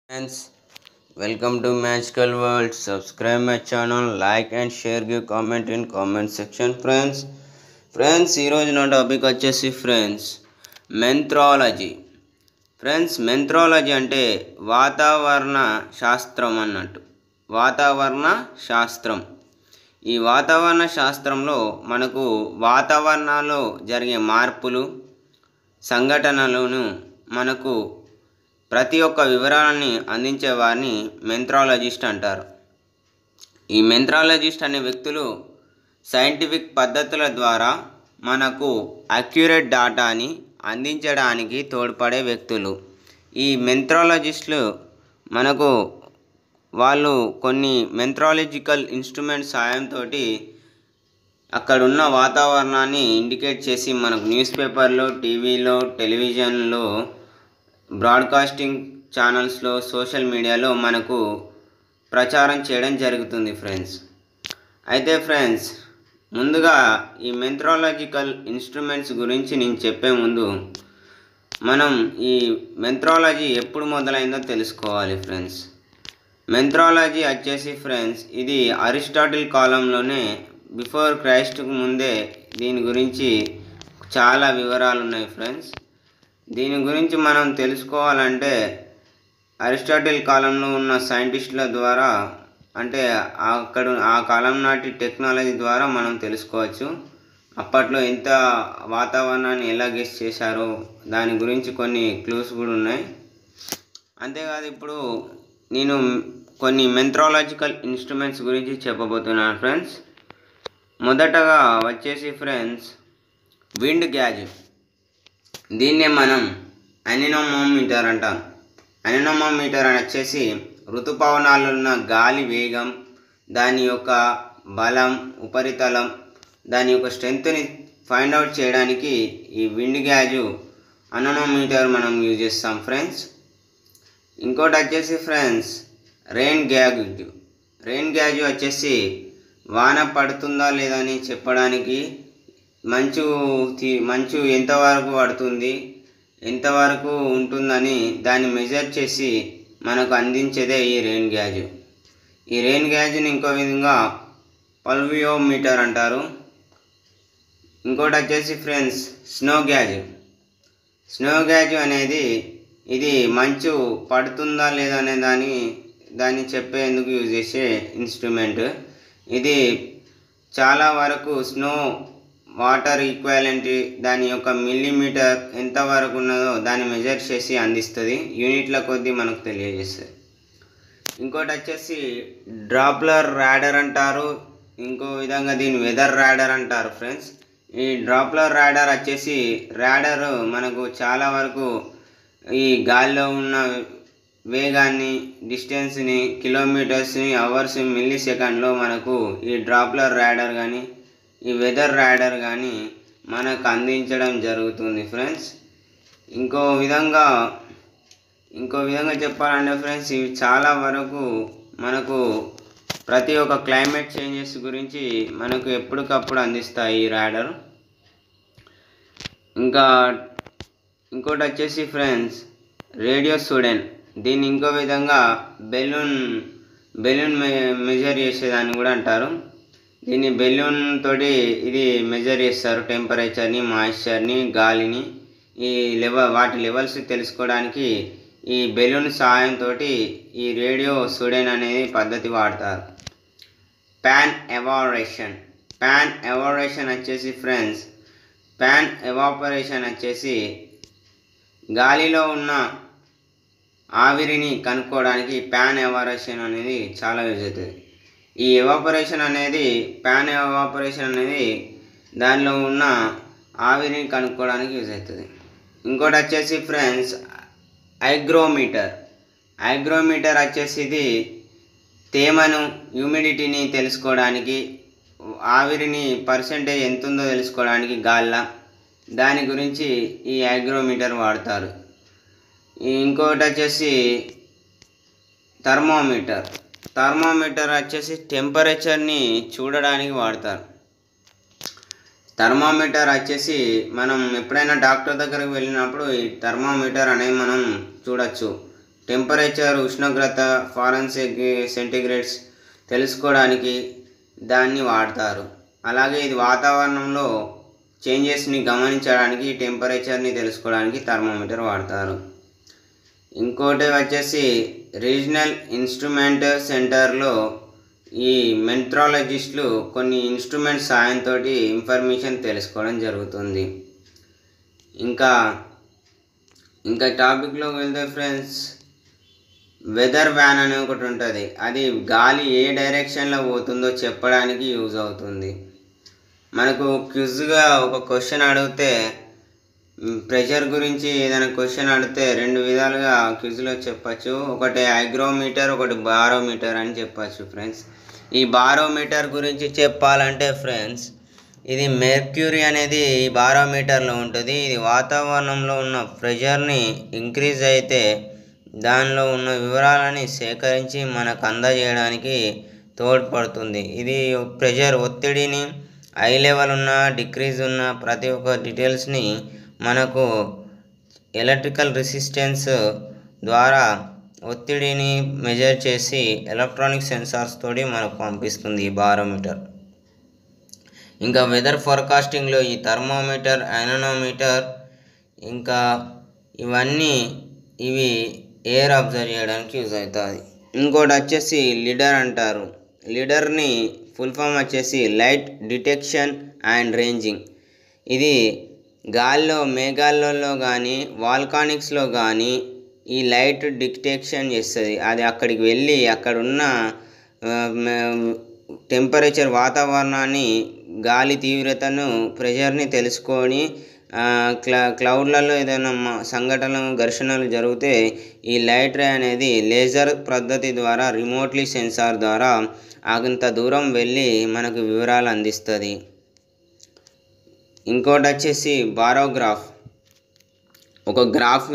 Friends, welcome to Magical World. Subscribe my channel, like and share, give comment in comment section. Friends ఈరోజు నా topic వచ్చేసి మెంత్రాలజీ అంటే వాతావరణ శాస్త్రం అన్నట్టు. వాతావరణ శాస్త్రం. ఈ వాతావరణ శాస్త్రంలో మనకు వాతావరణాల్లో జరిగే మార్పులు, సంఘటనలను మనకు ప్రతి ఒక్క వివరాలని అందించే వారిని మెంత్రాలజిస్ట్ అంటారు. ఈ మెంత్రాలజిస్ట్ అనే వ్యక్తులు సైంటిఫిక్ పద్ధతుల ద్వారా మనకు అక్యురేట్ డాటాని అందించడానికి తోడ్పడే వ్యక్తులు. ఈ మెంత్రాలజిస్టులు వాళ్ళు కొన్ని మెంత్రాలజికల్ ఇన్స్ట్రుమెంట్స్ సాయంతో అక్కడున్న వాతావరణాన్ని ఇండికేట్ చేసి మనకు న్యూస్ పేపర్లో, టీవీలో, టెలివిజన్లో, బ్రాడ్కాస్టింగ్ ఛానల్స్లో, సోషల్ మీడియాలో మనకు ప్రచారం చేయడం జరుగుతుంది అయితే ముందుగా ఈ మెంత్రాలజికల్ ఇన్స్ట్రుమెంట్స్ గురించి నేను చెప్పే ముందు మనం ఈ మెంత్రాలజీ ఎప్పుడు మొదలైందో తెలుసుకోవాలి. మెంత్రాలజీ వచ్చేసి ఇది అరిస్టాటిల్ కాలంలోనే, బిఫోర్ క్రైస్ట్కు ముందే దీని గురించి చాలా వివరాలు ఉన్నాయి. దీని గురించి మనం తెలుసుకోవాలంటే అరిస్టాటిల్ కాలంలో ఉన్న సైంటిస్టుల ద్వారా, అంటే ఆ కాలం నాటి టెక్నాలజీ ద్వారా మనం తెలుసుకోవచ్చు. అప్పట్లో ఎంత వాతావరణాన్ని ఎలా గెస్ చేశారో దాని గురించి కొన్ని క్లూస్ కూడా ఉన్నాయి. అంతేకాదు, ఇప్పుడు నేను కొన్ని మెంత్రాలజికల్ ఇన్స్ట్రుమెంట్స్ గురించి చెప్పబోతున్నాను. మొదటగా వచ్చేసి విండ్ గ్యాజ్. దీన్నే మనం అనెనోమోమీటర్ అంటాం. అనెనోమోమీటర్ అని వచ్చేసి ఋతుపవనాల్లో ఉన్న గాలి వేగం, దాని యొక్క బలం, ఉపరితలం, దాని యొక్క స్ట్రెంగ్త్ని ఫైండ్ అవుట్ చేయడానికి ఈ విండ్ గ్యాజు అనెనోమీటర్ మనం యూజ్ చేస్తాం. ఇంకోటి వచ్చేసి రెయిన్ గ్యాజు వచ్చేసి వాన పడుతుందా లేదని చెప్పడానికి, మంచు ఎంతవరకు పడుతుంది, ఎంతవరకు ఉంటుందని దాన్ని మెజర్ చేసి మనకు అందించేదే ఈ రెయిన్ గ్యాజు. ఈ రెయిన్ గ్యాజ్ని ఇంకో విధంగా పల్వియోమీటర్ అంటారు. ఇంకోటి వచ్చేసి స్నో గ్యాజు అనేది ఇది మంచు పడుతుందా లేదనే దాన్ని చెప్పేందుకు యూజ్ చేసే ఇన్స్ట్రుమెంట్. ఇది చాలా వరకు స్నో వాటర్ ఈక్వాలెంట్, దాని యొక్క మిల్లీమీటర్ ఎంతవరకు ఉన్నదో దాన్ని మెజర్ చేసి అందిస్తుంది. యూనిట్ల కొద్దీ మనకు తెలియజేస్తుంది. ఇంకోటి వచ్చేసి డ్రాప్లర్ రాడార్ అంటారు. ఇంకో విధంగా దీన్ని వెదర్ రాడార్ అంటారు. ఈ డ్రాప్లర్ రాడార్ వచ్చేసి మనకు చాలా వరకు ఈ గాలిలో ఉన్న వేగాన్ని, డిస్టెన్స్ని, కిలోమీటర్స్ని, అవర్స్, మిల్లీ సెకండ్లో మనకు ఈ డ్రాప్లర్ రాడార్ కానీ, ఈ వెదర్ రాడార్ కానీ మనకు అందించడం జరుగుతుంది. ఇంకో విధంగా చెప్పాలంటే ఇవి చాలా వరకు మనకు ప్రతి ఒక్క క్లైమేట్ చేంజెస్ గురించి మనకు ఎప్పటికప్పుడు అందిస్తాయి ఈ రాడార్. ఇంకోటి వచ్చేసి రేడియో సూడెన్. దీన్ని ఇంకో విధంగా బెలూన్ మెజర్ చేసేదాన్ని కూడా అంటారు. దీన్ని బెలూన్ తోటి ఇది మెజర్ చేస్తారు, టెంపరేచర్ని, మాయిశ్చర్ని, గాలిని, వాటి లెవెల్స్ తెలుసుకోవడానికి ఈ బెలూన్ సహాయంతో ఈ రేడియో సూడెన్ అనేది పద్ధతి వాడతారు. ప్యాన్ ఎవాపరేషన్ వచ్చేసి గాలిలో ఉన్న ఆవిరిని కనుక్కోవడానికి ప్యాన్ ఎవాపరేషన్ అనేది చాలా యూజ్ అవుతుంది. ఈ ప్యాన్ ఎవాపరేషన్ అనేది దానిలో ఉన్న ఆవిరిని కనుక్కోవడానికి యూజ్ అవుతుంది. ఇంకోటి వచ్చేసి హైగ్రోమీటర్ వచ్చేసి ఇది తేమను, హ్యూమిడిటీని తెలుసుకోవడానికి, ఆవిరిని పర్సెంటేజ్ ఎంత ఉందో తెలుసుకోవడానికి గాలిలో, దాని గురించి ఈ హైగ్రోమీటర్ వాడతారు. ఇంకోటి వచ్చేసి థర్మోమీటర్ వచ్చేసి టెంపరేచర్ని చూడడానికి వాడతారు. థర్మోమీటర్ వచ్చేసి మనం ఎప్పుడైనా డాక్టర్ దగ్గరకు వెళ్ళినప్పుడు ఈ థర్మోమీటర్ అనేది మనం చూడొచ్చు. టెంపరేచర్ ఉష్ణోగ్రత సెంటిగ్రేడ్స్ తెలుసుకోవడానికి దాన్ని వాడతారు. అలాగే ఇది వాతావరణంలో చేంజెస్ని గమనించడానికి టెంపరేచర్ని తెలుసుకోవడానికి థర్మోమీటర్ వాడతారు. ఇంకోటి వచ్చేసి రీజనల్ ఇన్స్ట్రుమెంట్ సెంటర్లో ఈ మెట్రాలజిస్టులు కొన్ని ఇన్స్ట్రుమెంట్ సాయంతో ఇన్ఫర్మేషన్ తెలుసుకోవడం జరుగుతుంది. ఇంకా టాపిక్లోకి వెళ్తే ఫ్రెండ్స్, వెదర్ వ్యాన్ అనే ఒకటి ఉంటుంది. అది గాలి ఏ డైరెక్షన్లో పోతుందో చెప్పడానికి యూజ్ అవుతుంది. మనకు క్విజ్గా ఒక క్వశ్చన్ అడిగితే, ప్రెషర్ గురించి ఏదైనా క్వశ్చన్ అడిగితే రెండు విధాలుగా క్విజ్లో చెప్పచ్చు. ఒకటి హైగ్రోమీటర్, ఒకటి బారోమీటర్ అని చెప్పచ్చు ఫ్రెండ్స్. ఈ బారోమీటర్ గురించి చెప్పాలంటే ఫ్రెండ్స్, ఇది మెర్క్యూరీ అనేది ఈ బారోమీటర్లో ఉంటుంది. ఇది వాతావరణంలో ఉన్న ప్రెషర్ని ఇంక్రీజ్ అయితే దానిలో ఉన్న వివరాలని సేకరించి మనకు అందజేయడానికి తోడ్పడుతుంది. ఇది ప్రెషర్ ఒత్తిడిని హై లెవెల్ ఉన్న డిక్రీజ్ ఉన్న ప్రతి ఒక్క డీటెయిల్స్ని మనకు ఎలక్ట్రికల్ రెసిస్టెన్స్ ద్వారా ఒత్తిడిని మెజర్ చేసి ఎలక్ట్రానిక్ సెన్సార్స్ తోటి మనకు పంపిస్తుంది ఈ బారోమీటర్. ఇంకా వెదర్ ఫోర్కాస్టింగ్లో ఈ థర్మోమీటర్, ఐనోమీటర్ ఇంకా ఇవి ఎయిర్ అబ్జర్వ్ చేయడానికి యూజ్ అవుతుంది. ఇంకోటి వచ్చేసి లిడర్ అంటారు. లిడర్ని ఫుల్ ఫామ్ వచ్చేసి లైట్ డిటెక్షన్ అండ్ రేంజింగ్. ఇది గాల్లో మేఘాలలో కానీ వాల్కానిక్స్లో కానీ ఈ లైట్ డిటెక్షన్ చేస్తుంది. అది అక్కడికి వెళ్ళి అక్కడున్న టెంపరేచర్, వాతావరణాన్ని, గాలి తీవ్రతను, ప్రెషర్ని తెలుసుకొని క్లౌడ్లలో ఏదైనా సంఘటనలు, ఘర్షణలు జరిగితే ఈ లైట్ రే అనేది లేజర్ పద్ధతి ద్వారా రిమోట్లీ సెన్సార్ ద్వారా అంత దూరం వెళ్ళి మనకు వివరాలు అందిస్తుంది. ఇంకోటి వచ్చేసి బారోగ్రాఫ్. ఒక గ్రాఫ్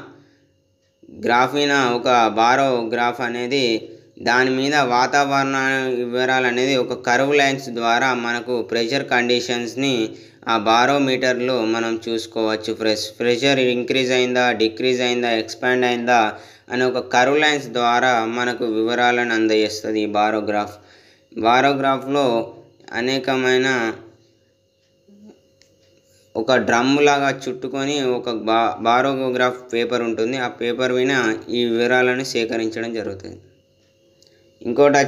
మీద ఒక బారోగ్రాఫ్ అనేది దాని మీద వాతావరణ వివరాలు అనేది ఒక కర్వ్ లైన్స్ ద్వారా మనకు ప్రెషర్ కండిషన్స్ని ఆ బారోమీటర్లో మనం చూసుకోవచ్చు. ప్రెషర్ ఇంక్రీజ్ అయిందా, డిక్రీజ్ అయిందా, ఎక్స్పాండ్ అయిందా అని ఒక కర్వ్ లైన్స్ ద్వారా మనకు వివరాలను అందజేస్తుంది ఈ బారోగ్రాఫ్. బారోగ్రాఫ్లో అనేకమైన ఒక డ్రమ్ లాగా చుట్టుకొని ఒక బారోగ్రాఫ్ పేపర్ ఉంటుంది. ఆ పేపర్ మీద ఈ వివరాలను సేకరించడం జరుగుతుంది. ఇంకోటి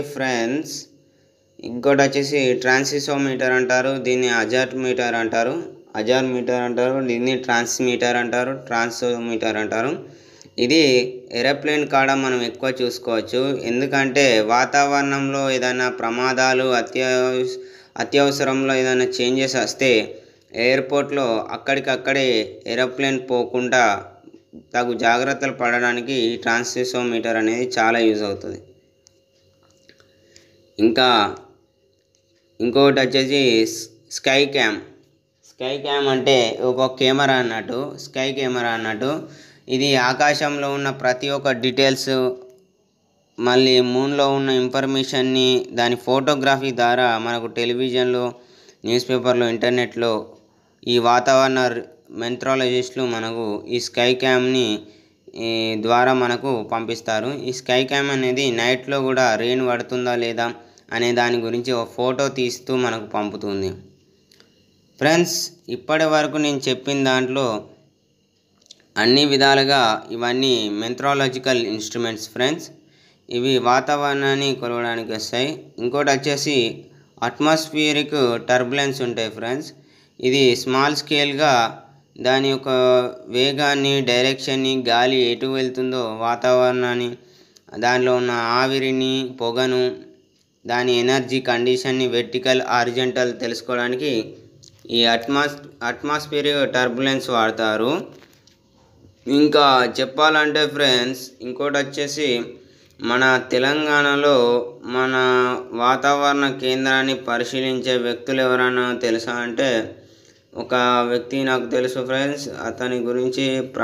వచ్చేసి ట్రాన్సిసోమీటర్ అంటారు. దీన్ని అజార్మీటర్ అంటారు. దీన్ని ట్రాన్స్మీటర్ అంటారు. ఇది ఏరోప్లేన్ కాడ మనం ఎక్కువ చూసుకోవచ్చు. ఎందుకంటే వాతావరణంలో ఏదైనా ప్రమాదాలు, అత్యవసరంలో ఏదైనా చేంజెస్ వస్తే ఎయిర్పోర్ట్లో అక్కడికక్కడే ఏరోప్లేన్ పోకుండా తగు జాగ్రత్తలు పడడానికి ఈ ట్రాన్సిసోమీటర్ అనేది చాలా యూజ్ అవుతుంది. ఇంకొకటి వచ్చేసి స్కై క్యామ్ అంటే ఒక కెమెరా అన్నట్టు. ఇది ఆకాశంలో ఉన్న ప్రతి ఒక్క డీటెయిల్స్, మళ్ళీ మూన్లో ఉన్న ఇన్ఫర్మేషన్ని దాని ఫోటోగ్రఫీ ద్వారా మనకు టెలివిజన్లో, న్యూస్ పేపర్లో, ఇంటర్నెట్లో ఈ వాతావరణ మెట్రాలజిస్టులు మనకు ఈ స్కై క్యామ్ని ద్వారా మనకు పంపిస్తారు. ఈ స్కై క్యామ్ అనేది నైట్లో కూడా రెయిన్ పడుతుందా లేదా అనే దాని గురించి ఒక ఫోటో తీస్తూ మనకు పంపుతుంది. ఫ్రెండ్స్, ఇప్పటి వరకు నేను చెప్పిన దాంట్లో అన్ని విధాలుగా ఇవన్నీ మెట్రాలజికల్ ఇన్స్ట్రుమెంట్స్ ఫ్రెండ్స్. ఇవి వాతావరణాన్ని కొలవడానికి వస్తాయి. ఇంకోటి వచ్చేసి అట్మాస్ఫియరిక్ టర్బులెన్స్ ఉంటాయి ఫ్రెండ్స్. ఇది స్మాల్ స్కేల్గా దాని యొక్క వేగాన్ని, డైరెక్షన్ని, గాలి ఎటు వెళ్తుందో వాతావరణాన్ని, దానిలో ఉన్న ఆవిరిని, పొగను, దాని ఎనర్జీ కండిషన్ని వెర్టికల్, హారిజాంటల్ తెలుసుకోవడానికి ఈ అట్మాస్ఫియరిక్ టర్బులెన్స్ వాడతారు. ఇంకా చెప్పాలంటే ఫ్రెండ్స్, ఇంకోటి వచ్చేసి మన తెలంగాణలో మన వాతావరణ కేంద్రాన్ని పరిశీలించే వ్యక్తులు ఎవరైనా తెలుసా అంటే ఒక వ్యక్తి నాకు తెలుసు ఫ్రెండ్స్. అతని గురించి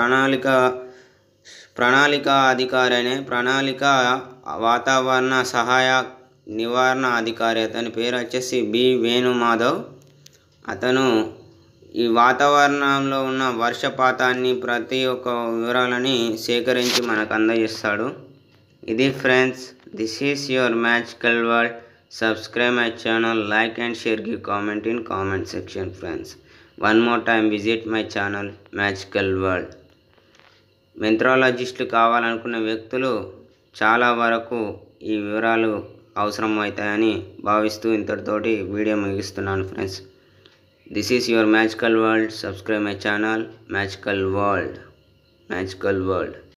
ప్రణాళిక అధికారి అనే ప్రణాళిక వాతావరణ సహాయ నివారణ అధికారి. అతని పేరు వచ్చేసి బి వేణుమాధవ్. అతను ఈ వాతావరణంలో ఉన్న వర్షపాతాన్ని ప్రతి ఒక్క వివరాలని సేకరించి మనకు అందజేస్తాడు. ఇది friends, this is your magical world. Subscribe my channel, like and share, give comment in comment section friends. One more time visit my channel Magical World. మెంత్రాలజిస్టులు కావాలనుకునే వ్యక్తులు చాలా వరకు ఈ వివరాలు అవసరం అవుతాయని భావిస్తూ ఇంతటితోటి వీడియో ముగిస్తున్నాను friends. This is your magical world. Subscribe my channel magical world.